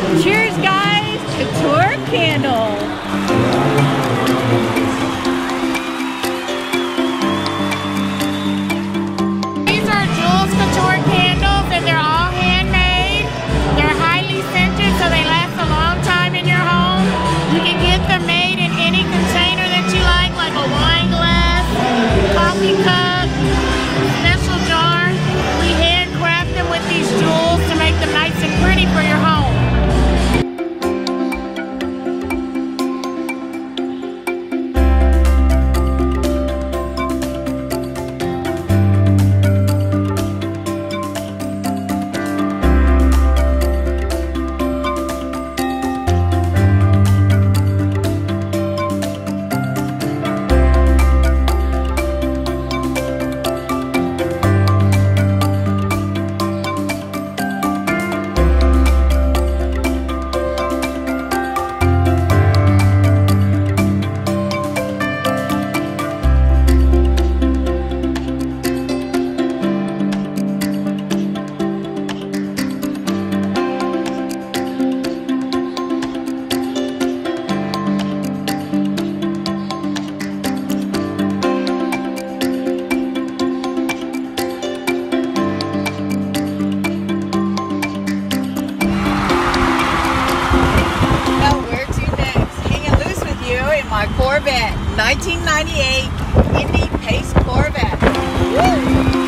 Cheers, guys, to Tour Candle. These are Jules Couture candles, and they're all handmade. They're highly scented, so they last a long time in your home. You can get them made in any container that you like a wine glass, coffee cup, special jar. We handcraft them with these jewels to make them nice and pretty for your home. My Corvette, 1998 Indy Pace Corvette. Woo!